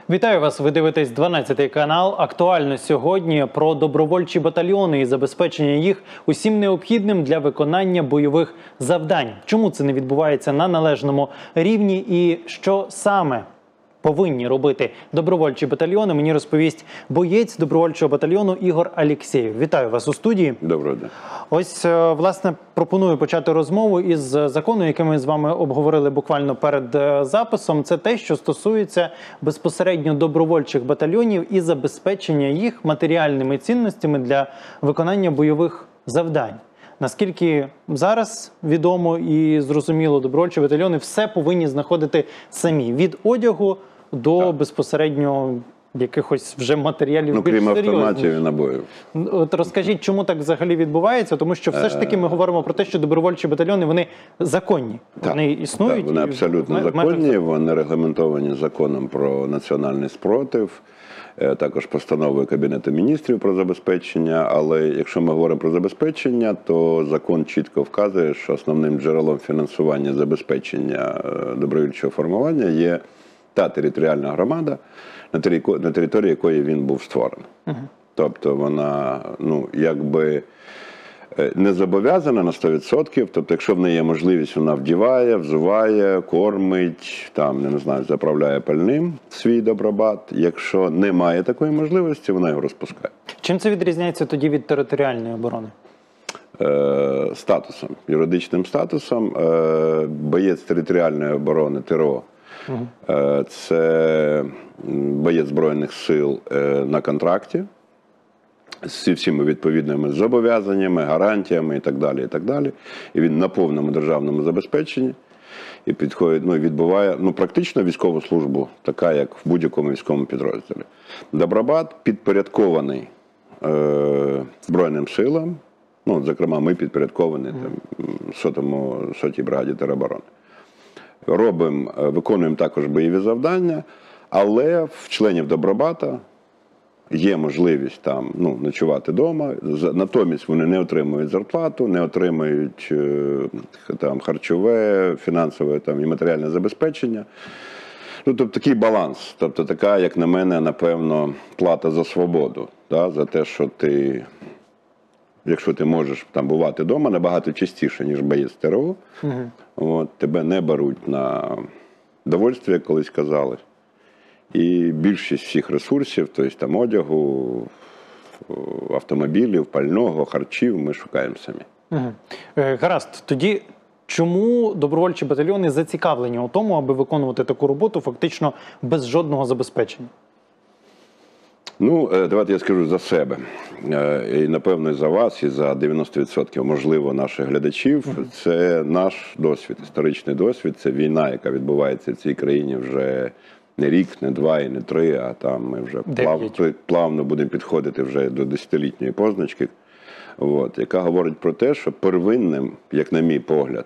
Вітаю вас, ви дивитесь 12-й канал. Актуально сьогодні про добровольчі батальйони і забезпечення їх усім необхідним для виконання бойових завдань. Чому це не відбувається на належному рівні і що саме повинні робити добровольчі батальйони, мені розповість боєць добровольчого батальйону Ігор Алєксєєв. Вітаю вас у студії. Доброго дня. Ось, власне, пропоную почати розмову із закону, який ми з вами обговорили буквально перед записом. Це те, що стосується безпосередньо добровольчих батальйонів і забезпечення їх матеріальними цінностями для виконання бойових завдань. Наскільки зараз відомо і зрозуміло, добровольчі батальйони все повинні знаходити самі. Від одягу до безпосередньо якихось вже матеріалів більш серйозних. Крім автоматів і набоїв. От розкажіть, чому так взагалі відбувається? Тому що все ж таки ми говоримо про те, що добровольчі батальйони, вони законні. Вони існують. Так, вони абсолютно законні, вони регламентовані законом про національний спротив, також постановою Кабінету міністрів про забезпечення. Але якщо ми говоримо про забезпечення, то закон чітко вказує, що основним джерелом фінансування забезпечення добровольчого формування є та територіальна громада, на території якої він був створений. Тобто вона, якби не зобов'язана на 100%, тобто якщо в неї є можливість, вона вдіває, взуває, кормить, заправляє пальним свій добробат. Якщо немає такої можливості, вона його розпускає. Чим це відрізняється тоді від територіальної оборони? Статусом, юридичним статусом. Боєць територіальної оборони, ТРО, це боєць Збройних сил на контракті, зі всіма відповідними зобов'язаннями, гарантіями і так далі, і так далі. І він на повному державному забезпеченні і підходить, відбуває практично військову службу, така як в будь-якому військовому підрозділі. Добробат підпорядкований Збройним силам, зокрема, ми підпорядковані 100-й бригаді тероборони. Виконуємо також бойові завдання, але в членів добробата є можливість там ночувати вдома, натомість вони не отримують зарплату, не отримують харчове, фінансове і матеріальне забезпечення. Тобто такий баланс, тобто така, як на мене, напевно, плата за свободу, за те, що ти, якщо ти можеш бувати вдома набагато частіше, ніж боєць ТРО, тебе не беруть на довольство, як колись казали. І більшість всіх ресурсів, тобто одягу, автомобілів, пального, харчів ми шукаємо самі. Гаразд. Тоді чому добровольчі батальйони зацікавлені у тому, аби виконувати таку роботу фактично без жодного забезпечення? Давайте я скажу за себе. І, напевно, і за вас, і за 90%, можливо, наших глядачів. Це наш досвід, історичний досвід. Це війна, яка відбувається в цій країні вже не рік, не два і не три, а там ми вже плавно будемо підходити вже до 10-літньої позначки, яка говорить про те, що первинним, як на мій погляд,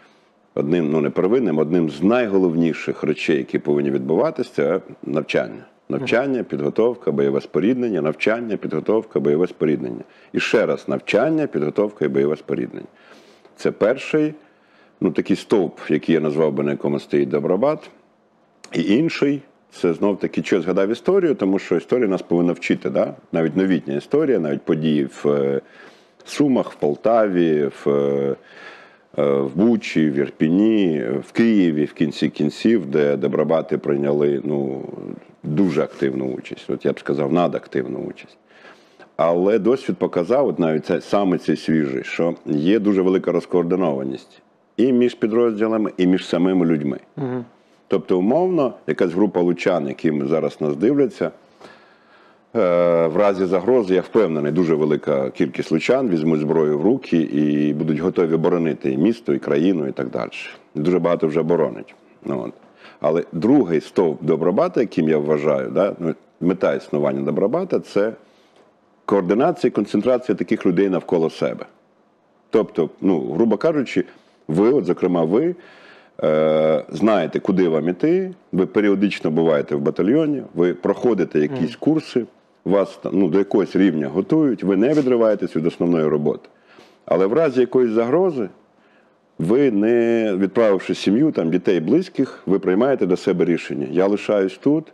одним з найголовніших речей, які повинні відбуватися, це навчання. Навчання, підготовка, бойове споріднення, навчання, підготовка, бойове споріднення. І ще раз, навчання, підготовка і бойове споріднення. Це перший, такий стовп, який я назвав би, на якому стоїть добробат. І інший, це знов-таки, що я згадав історію, тому що історія нас повинна вчити, навіть новітня історія, навіть події в Сумах, в Полтаві, в Бучі, в Ірпіні, в Києві, в кінці кінців, де добробати прийняли дуже активну участь. Я б сказав, надактивну участь. Але досвід показав, навіть саме цей свіжий, що є дуже велика розкоординованість і між підрозділами, і між самими людьми. Тобто, умовно, якась група лучан, які зараз нас дивляться, в разі загрози, я впевнений, дуже велика кількість лучан візьмуть зброю в руки і будуть готові боронити і місто, і країну, і так далі. Дуже багато вже боронить. Але другий стовп добробата, яким я вважаю, мета існування добробата – це координація і концентрація таких людей навколо себе. Тобто, грубо кажучи, зокрема ви, знаєте, куди вам іти, ви періодично буваєте в батальйоні, ви проходите якісь курси, вас до якогось рівня готують, ви не відриваєтесь від основної роботи. Але в разі якоїсь загрози, ви, не відправивши сім'ю, дітей, близьких, ви приймаєте до себе рішення. Я лишаюсь тут,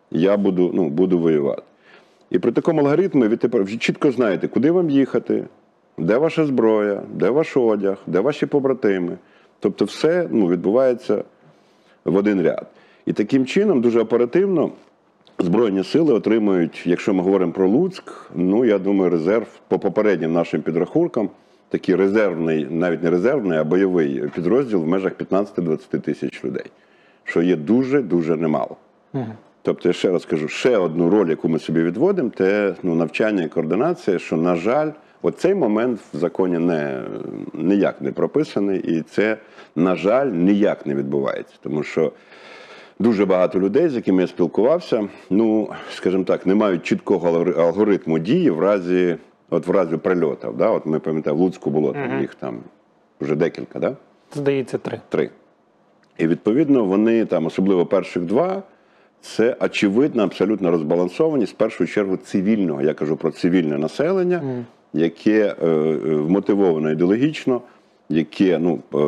я буду воювати. І при такому алгоритмі ви тепер вже чітко знаєте, куди вам їхати, де ваша зброя, де ваш одяг, де ваші побратими. Тобто все відбувається в один ряд. І таким чином дуже оперативно Збройні сили отримують, якщо ми говоримо про Луцьк, я думаю, резерв по попереднім нашим підрахункам, такий резервний, навіть не резервний, а бойовий підрозділ в межах 15-20 тисяч людей, що є дуже-дуже немало. Тобто, я ще раз кажу, ще одну роль, яку ми собі відводимо, це навчання і координація, що, на жаль, оцей момент в законі ніяк не прописаний, і це, на жаль, ніяк не відбувається. Тому що дуже багато людей, з якими я спілкувався, скажімо так, не мають чіткого алгоритму дії в разі прильотів. Да? От ми пам'ятаємо, в Луцьку було їх там вже декілька, да? Здається, 3. 3. І відповідно вони там, особливо перших 2, це очевидно абсолютно розбалансованість, в першу чергу цивільного, я кажу про цивільне населення, яке вмотивовано ідеологічно, яке,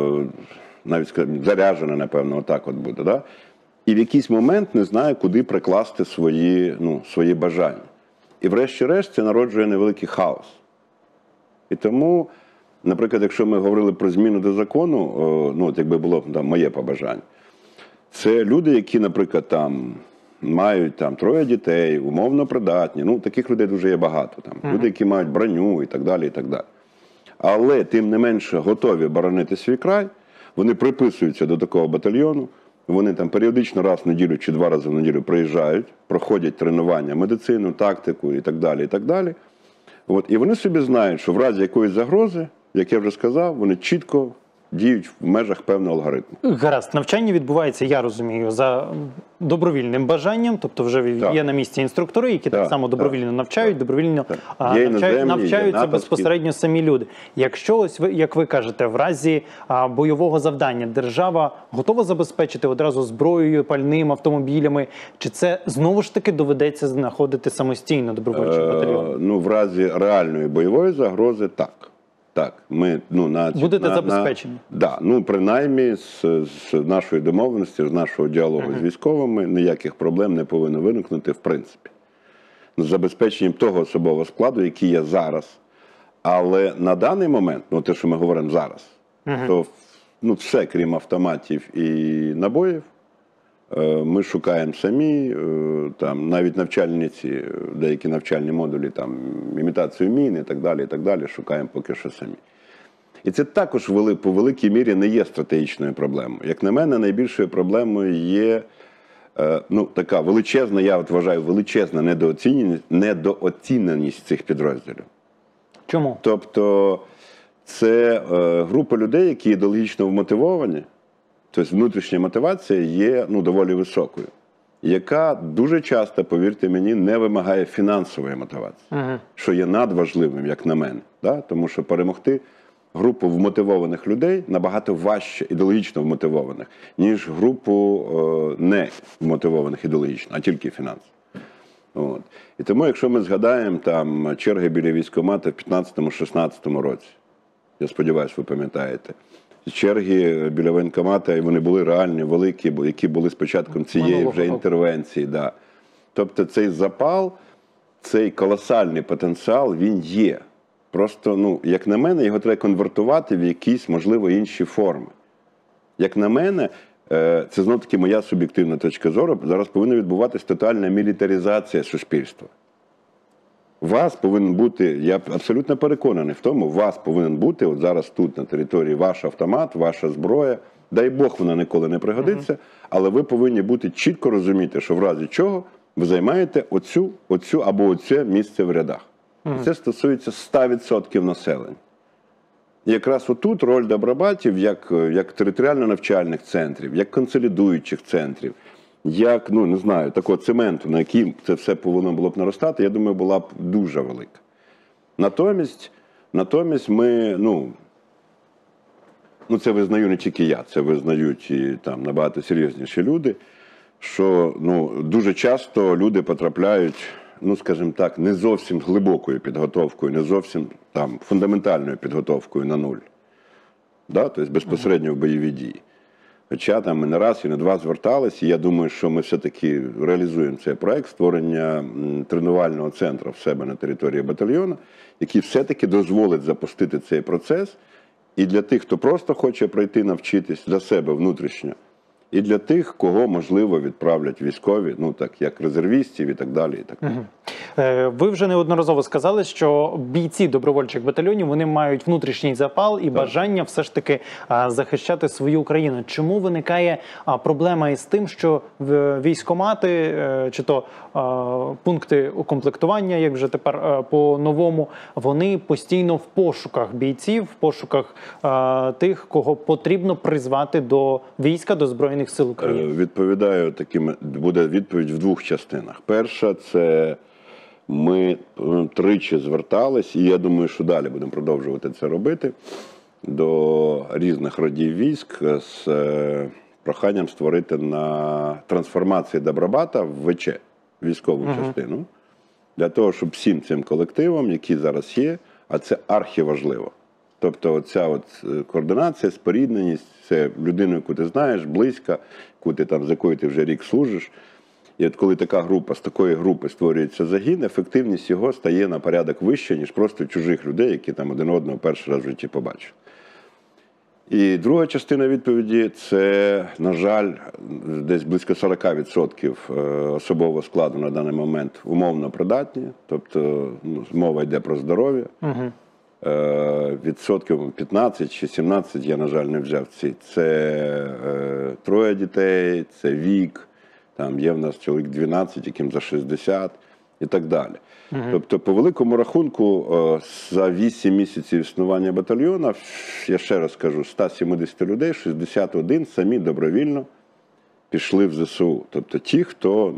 навіть заряджене, напевно, отак от буде, да? І в якийсь момент не знає, куди прикласти свої бажання. І врешті-решт це народжує невеликий хаос. І тому, наприклад, якщо ми говорили про зміну до закону, якби було моє побажання, це люди, які, наприклад, мають 3 дітей, умовно придатні, таких людей дуже є багато. Люди, які мають броню і так далі, і так далі. Але, тим не менше, готові боронити свій край, вони приписуються до такого батальйону, вони періодично раз в неділю чи 2 рази в неділю приїжджають, проходять тренування, медицину, тактику і так далі, і так далі. І вони собі знають, що в разі якоїсь загрози, як я вже сказав, вони чітко діють в межах певного алгоритму. Гаразд, навчання відбувається, я розумію, за добровільним бажанням, тобто вже є на місці інструктори, які так само добровільно навчають, добровільно навчаються безпосередньо самі люди. Якщо, ось як ви кажете, в разі бойового завдання держава готова забезпечити одразу зброєю, пальним, автомобілями, чи це знову ж таки доведеться знаходити самостійно добровольчий батальйон? В разі реальної бойової загрози – так. Так, ми, будете забезпечені? Так, принаймні з нашої домовленості, з нашого діалогу з військовими ніяких проблем не повинно виникнути в принципі. З забезпеченням того особового складу, який є зараз. Але на даний момент, те, що ми говоримо зараз, то все, крім автоматів і набоїв, ми шукаємо самі, навіть деякі навчальні модулі, імітацію мін і так далі, шукаємо поки що самі. І це також по великій мірі не є стратегічною проблемою. Як на мене, найбільшою проблемою є така величезна, я вважаю, величезна недооціненість цих підрозділів. Чому? Тобто, це група людей, які ідеологічно вмотивовані, тобто внутрішня мотивація є доволі високою, яка дуже часто, повірте мені, не вимагає фінансової мотивації, що є надважливим, як на мене. Да? Тому що перемогти групу вмотивованих людей набагато важче, ідеологічно вмотивованих, ніж групу не вмотивованих ідеологічно, а тільки фінансово. І тому, якщо ми згадаємо черги біля військкомату в 15-16 році, я сподіваюся, ви пам'ятаєте, черги біля воєнкомату, і вони були реальні, великі, які були з початком цієї вже інтервенції. Да. Тобто цей запал, цей колосальний потенціал, він є. Просто, як на мене, його треба конвертувати в якісь, можливо, інші форми. Як на мене, це знов-таки моя суб'єктивна точка зору, зараз повинна відбуватися тотальна мілітаризація суспільства. У вас повинен бути, я абсолютно переконаний в тому, у вас повинен бути, от зараз тут на території, ваш автомат, ваша зброя, дай Бог вона ніколи не пригодиться, але ви повинні бути чітко розуміти, що в разі чого ви займаєте оцю або оце місце в рядах. І це стосується 100% населення. І якраз отут роль добробатів, як територіально-навчальних центрів, як консолідуючих центрів, як, не знаю, такого цементу, на який це все повинно було б наростати, я думаю, була б дуже велика. Натомість ми, це визнаю не тільки я, це визнають і набагато серйозніші люди, що дуже часто люди потрапляють, скажімо так, не зовсім глибокою підготовкою, не зовсім фундаментальною підготовкою на нуль. Да? Тобто безпосередньо в бойові дії. Хоча там ми не раз і не два звертались, і я думаю, що ми все-таки реалізуємо цей проект створення тренувального центру в себе на території батальйону, який все-таки дозволить запустити цей процес і для тих, хто просто хоче пройти навчитись для себе внутрішньо, і для тих, кого, можливо, відправлять військові, ну так, як резервістів і так далі. І так далі. Ви вже неодноразово сказали, що бійці добровольчих батальйонів, вони мають внутрішній запал і бажання все ж таки захищати свою країну. Чому виникає проблема із тим, що військкомати, чи то пункти укомплектування, як вже тепер по-новому, вони постійно в пошуках бійців, в пошуках тих, кого потрібно призвати до війська, до Збройних сил України? Відповідаю буде відповідь в двох частинах. Перша – це ми тричі звертались, і я думаю, що далі будемо продовжувати це робити, до різних родів військ з проханням створити на трансформації Добробата в ВЧ, військову частину, для того, щоб всім цим колективам, які зараз є, а це архіважливо. Тобто оця от координація, спорідненість, це людина, яку ти знаєш, близька, з якою ти вже рік служиш. І от коли така група, з такої групи створюється загін, ефективність його стає на порядок вище, ніж просто чужих людей, які там один одного перший раз в житті побачили. І друга частина відповіді – це, на жаль, десь близько 40% особового складу на даний момент умовно придатні, тобто мова йде про здоров'я. Відсотків 15 чи 17 я, на жаль, не взяв ці. Це троє дітей, це вік, там є в нас чоловік 12, яким за 60 і так далі. Тобто, по великому рахунку, за 8 місяців існування батальйону, я ще раз кажу, 170 людей, 61 самі добровільно пішли в ЗСУ. Тобто ті, хто,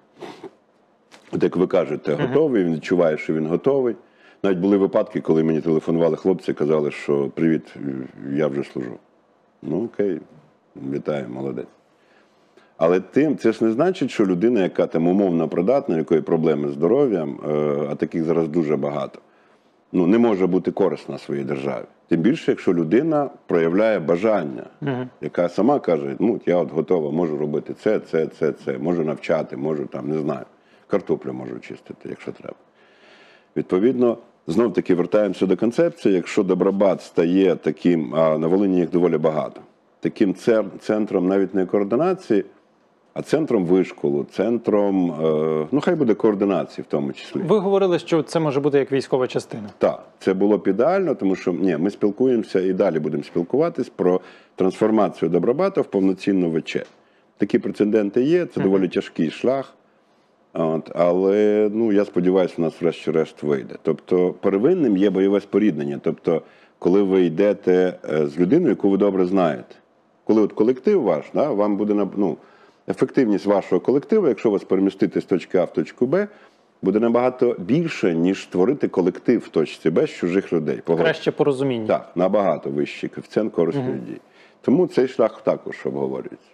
як ви кажете, готовий, він відчуває, що він готовий. Навіть були випадки, коли мені телефонували хлопці і казали, що «Привіт, я вже служу». Ну окей, вітаю, молодець. Але це ж не значить, що людина, яка там умовно придатна, у якої проблеми з здоров'ям, а таких зараз дуже багато, не може бути корисна своїй державі. Тим більше, якщо людина проявляє бажання, яка сама каже, я от готова, можу робити це, можу навчати, можу там, не знаю, картоплю можу чистити, якщо треба. Відповідно, знов-таки вертаємося до концепції, якщо Добробат стає таким, а на Волині їх доволі багато, таким центром навіть не координації, а центром вишколу, центром, хай буде координації в тому числі. Ви говорили, що це може бути як військова частина. Так, це було б ідеально, тому що ми спілкуємося і далі будемо спілкуватись про трансформацію Добробата в повноцінну ВЧ. Такі прецеденти є, це доволі тяжкий шлях. Але, я сподіваюся, у нас врешті-решт вийде. Тобто, первинним є бойове споріднення. Тобто, коли ви йдете з людиною, яку ви добре знаєте. Коли от колектив ваш, вам буде, ефективність вашого колективу, якщо вас перемістити з точки А в точку Б, буде набагато більше, ніж створити колектив в точці Б з чужих людей. Краще порозуміння. Так, набагато вищий коефіцієнт корисної дії. Тому цей шлях також обговорюється.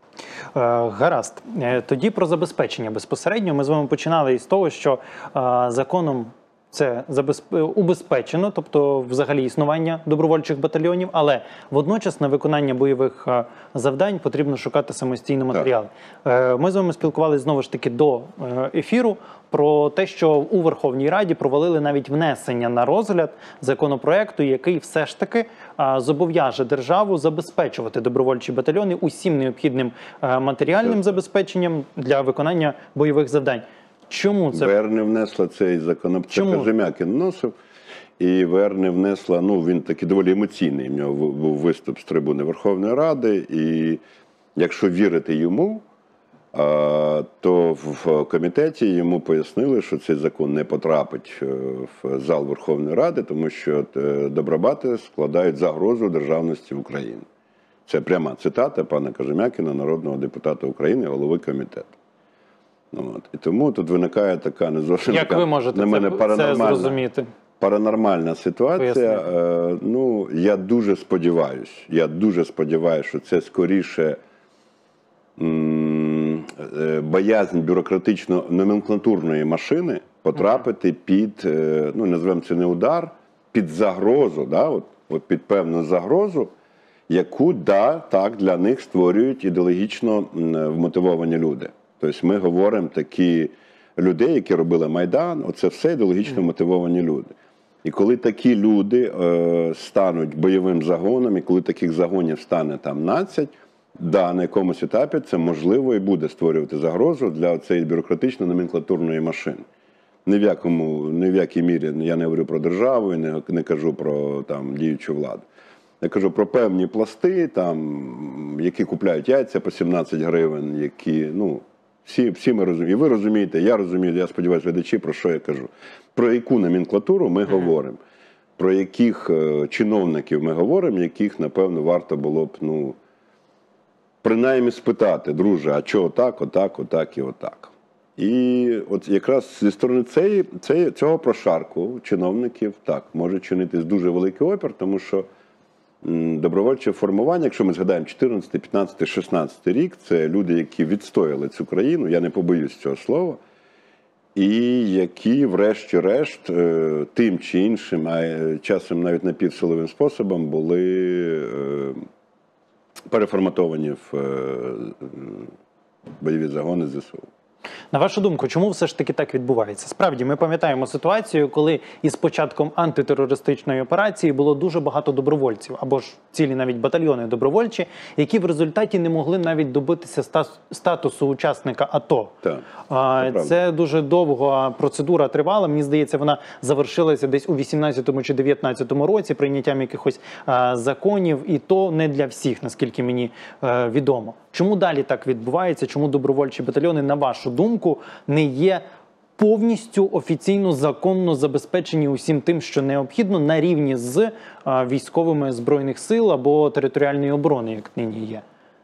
Гаразд. Тоді про забезпечення безпосередньо. Ми з вами починали із того, що законом це убезпечено, тобто взагалі існування добровольчих батальйонів, але водночас на виконання бойових завдань потрібно шукати самостійно матеріали. Ми з вами спілкувалися знову ж таки до ефіру про те, що у Верховній Раді провалили навіть внесення на розгляд законопроекту, який все ж таки зобов'яже державу забезпечувати добровольчі батальйони усім необхідним матеріальним забезпеченням для виконання бойових завдань. Чому це? ВР не внесла цей законопроект, Кожем'якін вносив, і ВР не внесла, він такий доволі емоційний, в нього був виступ з трибуни Верховної Ради, і якщо вірити йому, то в комітеті йому пояснили, що цей закон не потрапить в зал Верховної Ради, тому що добробати складають загрозу державності України. Це пряма цитата пана Кожем'якіна, народного депутата України, голови комітету. І тому тут виникає така не зовсім Як ви можете це зрозуміти? Паранормальна ситуація. Я дуже сподіваюся, що це скоріше боязнь бюрократично-номенклатурної машини потрапити під, називаємо це не удар, під загрозу, під певну загрозу, яку, так, для них створюють ідеологічно вмотивовані люди. Тобто ми говоримо такі людей, які робили Майдан, оце все ідеологічно мотивовані люди. І коли такі люди стануть бойовим загоном, і коли таких загонів стане там 12, на якомусь етапі це можливо і буде створювати загрозу для цієї бюрократично-номенклатурної машини. Ні в якій мірі я не говорю про державу і не кажу про там, діючу владу. Я кажу про певні пласти, там, які купляють яйця по 17 гривень, які, всі ми розуміємо. І ви розумієте, я розумію, я сподіваюся, глядачі, про що я кажу. Про яку номенклатуру ми говоримо, про яких чиновників ми говоримо, яких, напевно, варто було б, принаймні спитати, друже, а чого отак і отак. І от якраз зі сторони цього прошарку чиновників, так, може чинитись дуже великий опір, тому що добровольче формування, якщо ми згадаємо 14, 15, 16 рік, це люди, які відстояли цю країну, я не побоюсь цього слова, і які, врешті-решт, тим чи іншим, а часом навіть напівсиловим способом, були переформатовані в бойові загони ЗСУ. На вашу думку, чому все ж таки так відбувається? Справді, ми пам'ятаємо ситуацію, коли із початком антитерористичної операції було дуже багато добровольців, або ж цілі навіть батальйони добровольчі, які в результаті не могли навіть добитися статусу учасника АТО. Так, це дуже довго процедура тривала. Мені здається, вона завершилася десь у 18-му чи 19-му році прийняттям якихось законів, і то не для всіх, наскільки мені відомо. Чому далі так відбувається? Чому добровольчі батальйони, на вашу думку, не є повністю офіційно, законно забезпечені усім тим, що необхідно, на рівні з військовими Збройних сил або територіальної оборони, як нині є?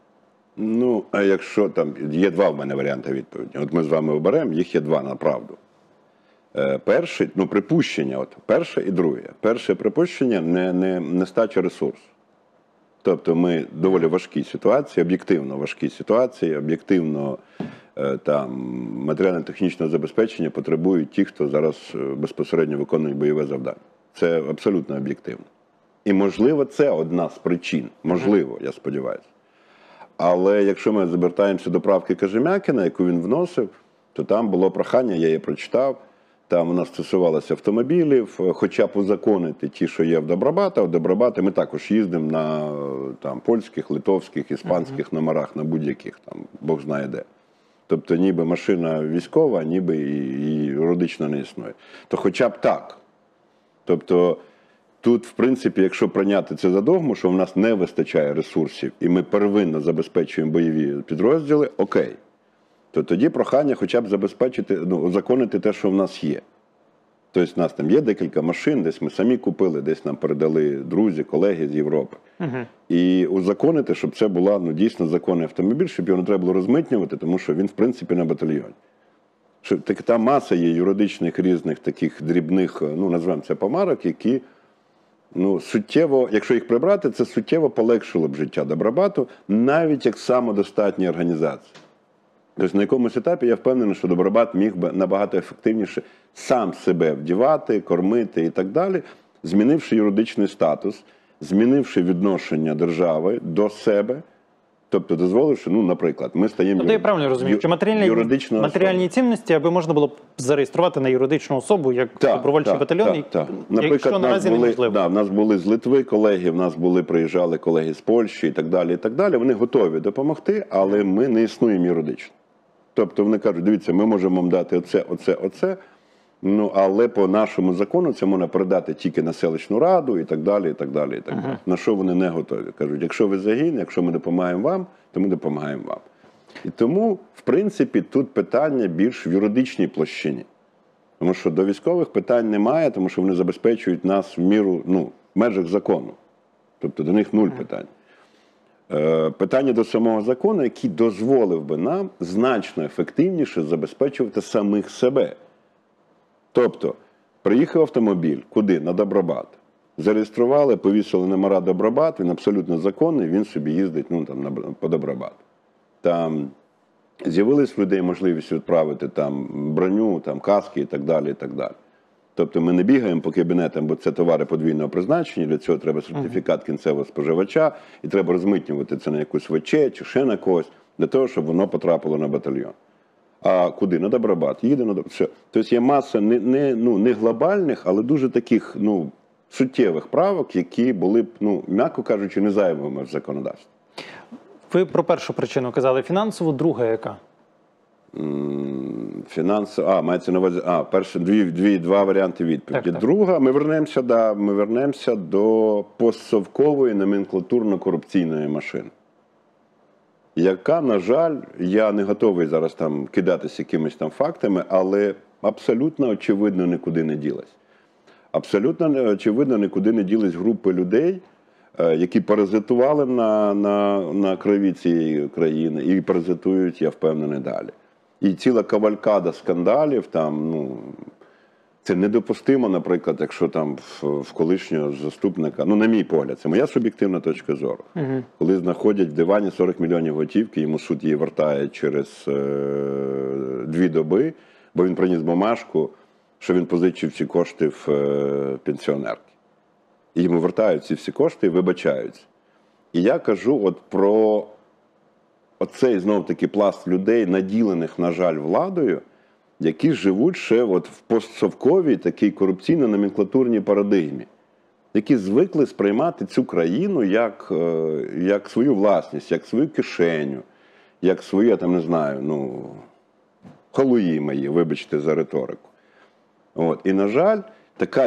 А якщо там, є два в мене варіанти відповіді. От ми з вами оберемо, їх є два, направду. Перше, припущення, перше і друге. Перше припущення – нестача ресурсу. Тобто ми доволі важкі ситуації, об'єктивно важкі ситуації, об'єктивно матеріально-технічного забезпечення потребують ті, хто зараз безпосередньо виконує бойове завдання. Це абсолютно об'єктивно. І, можливо, це одна з причин. Можливо, я сподіваюся. Але якщо ми звертаємося до правки Кожем'якіна, яку він вносив, то там було прохання, я її прочитав, там вона стосувалася автомобілів, хоча б узаконити ті, що є в Добробата. В Добробати ми також їздимо на польських, литовських, іспанських номерах, на будь-яких, Бог знає де. Тобто ніби машина військова, ніби і юридично не існує. То хоча б так. Тобто тут, в принципі, якщо прийняти це за догму, що в нас не вистачає ресурсів, і ми первинно забезпечуємо бойові підрозділи, окей. То тоді прохання хоча б забезпечити, узаконити те, що в нас є. Тобто в нас там є декілька машин, десь ми самі купили, десь нам передали друзі, колеги з Європи. І узаконити, щоб це була дійсно законний автомобіль, щоб його не треба було розмитнювати, тому що він, в принципі, на батальйоні. Там маса є юридичних різних таких дрібних, назвемо це помарок, які суттєво, якщо їх прибрати, це суттєво полегшило б життя Добробату, навіть як самодостатній організації. Тобто на якомусь етапі я впевнений, що Добробат міг би набагато ефективніше сам себе вдівати, кормити і так далі, змінивши юридичний статус, змінивши відношення держави до себе, тобто дозволивши, наприклад, ми стаємо я правильно розумію, що матеріальні цінності, аби можна було зареєструвати на юридичну особу, як добровольчий батальйон, якщо наразі неможливо. В нас були з Литви колеги, в нас приїжджали колеги з Польщі і так далі, і так далі. Вони готові допомогти, але ми не існуємо юридично. Тобто вони кажуть, дивіться, ми можемо вам дати оце, але по нашому закону це можна передати тільки на селищну раду і так далі, і так далі, і так далі. На що вони не готові. Кажуть, якщо ви загін, якщо ми допомагаємо вам, то ми допомагаємо вам. І тому, в принципі, тут питання більш в юридичній площині. Тому що до військових питань немає, тому що вони забезпечують нас в міру, в межах закону. Тобто до них нуль питань. Питання до самого закону, який дозволив би нам значно ефективніше забезпечувати самих себе. Тобто, приїхав автомобіль, куди? На Добробат. Зареєстрували, повісили номера Добробат, він абсолютно законний, він собі їздить по Добробату. Там з'явилась в людей можливість відправити броню, каски і так далі, і так далі. Тобто ми не бігаємо по кабінетам, бо це товари подвійного призначення, для цього треба сертифікат кінцевого споживача, і треба розмитнювати це на якусь ВЧ чи ще на когось, для того, щоб воно потрапило на батальйон. А куди? На Добробат. Їде на Добробат. Тобто є маса не глобальних, але дуже таких суттєвих правок, які були б, м'яко кажучи, не зайвими в законодавстві. Ви про першу причину казали фінансову, друга яка? Мається на увазі, два варіанти відповіді. Так. Друга, ми вернемося до постсовкової номенклатурно-корупційної машини, яка, на жаль, я не готовий зараз там кидатися якимись там фактами, але абсолютно очевидно нікуди не ділась. Абсолютно очевидно нікуди не ділись групи людей, які паразитували на крові цієї країни і паразитують, я впевнений, далі. І ціла кавалькада скандалів, це недопустимо, наприклад, якщо там в колишнього заступника, на мій погляд, це моя суб'єктивна точка зору, коли знаходять в дивані 40 мільйонів готівки, йому суд її вертає через 2 доби, бо він приніс бумажку, що він позичив ці кошти в пенсіонерки. І йому вертають ці всі кошти і вибачаються. І я кажу про оцей, знов-таки, пласт людей, наділених, на жаль, владою, які живуть ще в постсовковій такій корупційно-номенклатурній парадигмі, які звикли сприймати цю країну як свою власність, як свою кишеню, як свою, я там не знаю, халуї мої, вибачте за риторику. І, на жаль, така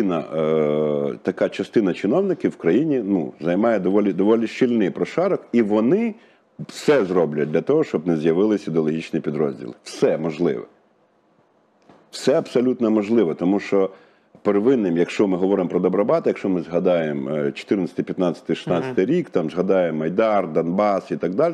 частина чиновників в країні займає доволі щільний прошарок, і вони все зроблять для того, щоб не з'явилися ідеологічні підрозділи. Все можливе. Все абсолютно можливо, тому що первинним, якщо ми говоримо про Добробат, якщо ми згадаємо 14, 15, 16 рік, там згадаємо Майдар, Донбас і так далі,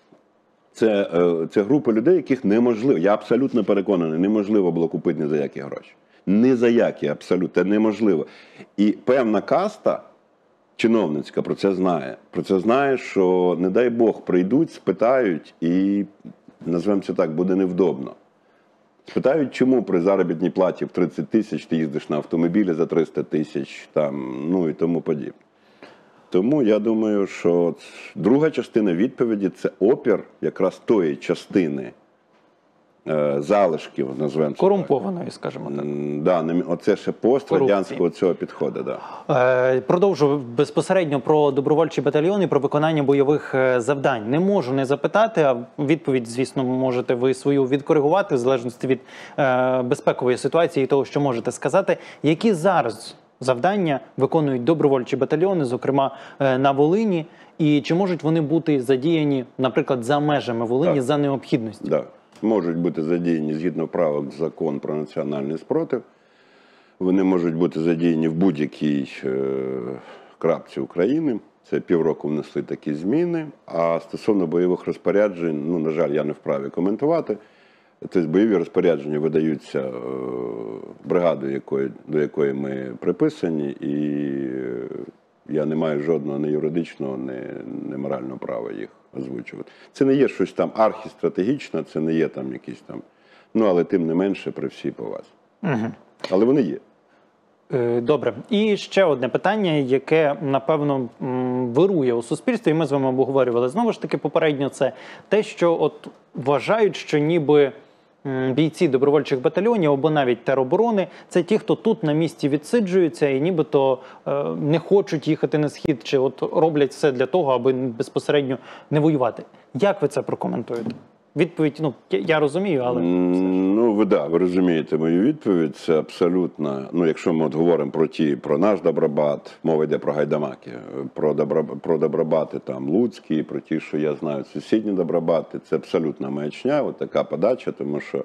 це група людей, яких неможливо, я абсолютно переконаний, неможливо було купити ні за які гроші. Ні за які, абсолютно, неможливо. І певна каста чиновницька про це знає. Про це знає, що, не дай Бог, прийдуть, спитають і, назвемо це так, буде невдобно. Спитають, чому при заробітній платі в 30 тисяч ти їздиш на автомобілі за 300 тисяч, і тому подібне. Тому я думаю, що друга частина відповіді – це опір якраз тої частини залишків, називаємо це. Корумпованої, скажімо так. Оце ще пострадянського цього підходу. Продовжу безпосередньо про добровольчі батальйони, про виконання бойових завдань. Не можу не запитати, а відповідь, звісно, можете ви свою відкоригувати, в залежності від безпекової ситуації і того, що можете сказати. Які зараз завдання виконують добровольчі батальйони, зокрема на Волині, і чи можуть вони бути задіяні, наприклад, за межами Волині, за необхідності? Так. Можуть бути задіяні згідно правил Закон про національний спротив. Вони можуть бути задіяні в будь-якій крапці України. Це півроку внесли такі зміни. А стосовно бойових розпоряджень, на жаль, я не вправі коментувати. Тобто бойові розпорядження видаються бригадою, до якої ми приписані, і я не маю жодного ні юридичного, ні морального права їх озвучувати. Це не є щось там архістратегічне, це не є там якісь там, але тим не менше при всій повазі. Але вони є. Добре. І ще одне питання, яке, напевно, вирує у суспільстві, і ми з вами обговорювали знову ж таки попередньо, це те, що вважають, що ніби бійці добровольчих батальйонів або навіть тероборони – це ті, хто тут на місці відсиджуються і нібито не хочуть їхати на Схід, чи роблять все для того, аби безпосередньо не воювати. Як ви це прокоментуєте? Відповідь, я розумію, але... Ви розумієте мою відповідь. Це абсолютно, якщо ми говоримо про наш Добробат, мова йде про гайдамаки, про Добробати там Луцькі, про ті, що я знаю, сусідні Добробати, це абсолютна маячня, така подача, тому що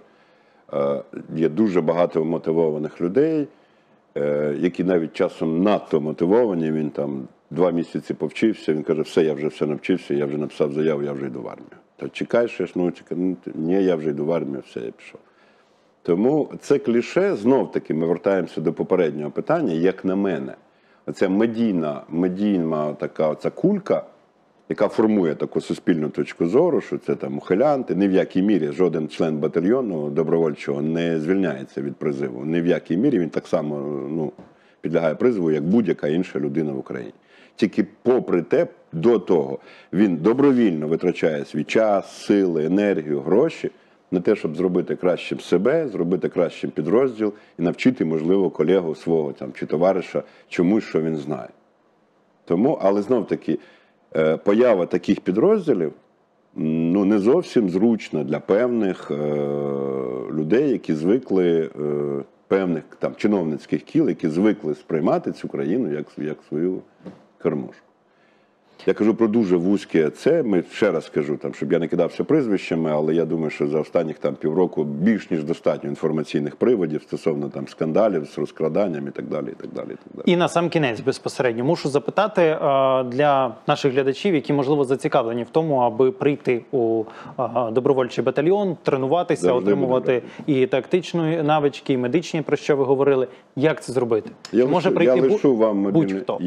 є дуже багато мотивованих людей, які навіть часом надто мотивовані, він там 2 місяці повчився, він каже, все, я вже все навчився, я вже написав заяву, я вже йду в армію. Та чекаєш, ні, я вже йду в армію, все, я пішов. Тому це кліше, знов-таки, ми вертаємося до попереднього питання, як на мене, оця медійна така оця кулька, яка формує таку суспільну точку зору, що це там ухилянти. Ні в якій мірі жоден член батальйону добровольчого не звільняється від призиву. Ні в якій мірі він так само підлягає призову, як будь-яка інша людина в Україні. Тільки попри те, до того, він добровільно витрачає свій час, сили, енергію, гроші на те, щоб зробити кращим себе, зробити кращим підрозділ і навчити, можливо, колегу свого там, чи товариша чомусь, що він знає. Тому, але знов-таки, поява таких підрозділів не зовсім зручна для певних людей, які звикли, певних там, чиновницьких кіл, які звикли сприймати цю країну як свою кормушку. Я кажу про дуже вузьке це, ми ще раз скажу, там, щоб я не кидався прізвищами, але я думаю, що за останніх півроку більш ніж достатньо інформаційних приводів стосовно скандалів з розкраданням і так далі, і так далі, і так далі. І на сам кінець безпосередньо мушу запитати для наших глядачів, які, можливо, зацікавлені в тому, аби прийти у добровольчий батальйон, тренуватися, Завжди отримувати і тактичні навички, і медичні, про що ви говорили. Як це зробити? Я лишу вам будь-хто.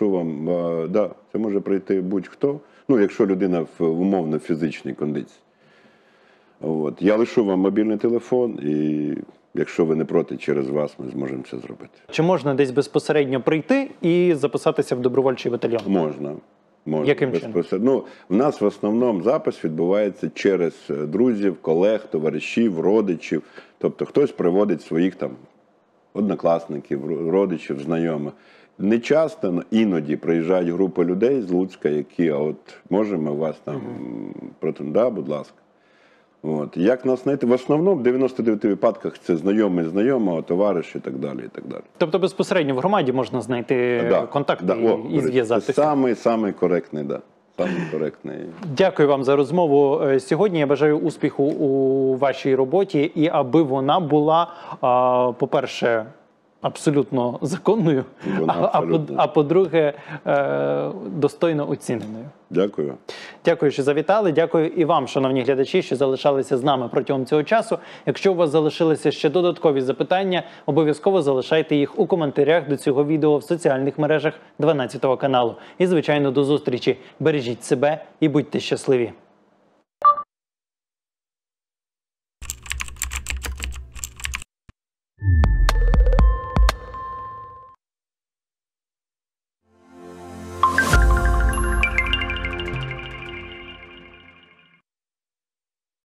Да, це може прийти будь-хто, якщо людина в умовно фізичній кондиції. Я лишу вам мобільний телефон, і якщо ви не проти, через вас ми зможемо це зробити. Чи можна десь безпосередньо прийти і записатися в добровольчий батальйон? Можна. Яким чином? В нас в основному запис відбувається через друзів, колег, товаришів, родичів. Тобто хтось приводить своїх однокласників, родичів, знайомих. Не часто, але іноді приїжджають групи людей з Луцька, які, можемо вас там, будь ласка. Як нас знайти? В основному, в 99 випадках, це знайомий знайомого, товариш і так далі, і так далі. Тобто безпосередньо в громаді можна знайти контакти і зв'язатися? Це самий коректний, Самий коректний. Дякую вам за розмову сьогодні. Я бажаю успіху у вашій роботі і аби вона була, по-перше, абсолютно законною, а по-друге, достойно оціненою. Дякую. Дякую, що завітали. Дякую і вам, шановні глядачі, що залишалися з нами протягом цього часу. Якщо у вас залишилися ще додаткові запитання, обов'язково залишайте їх у коментарях до цього відео в соціальних мережах 12 каналу. І, звичайно, до зустрічі. Бережіть себе і будьте щасливі.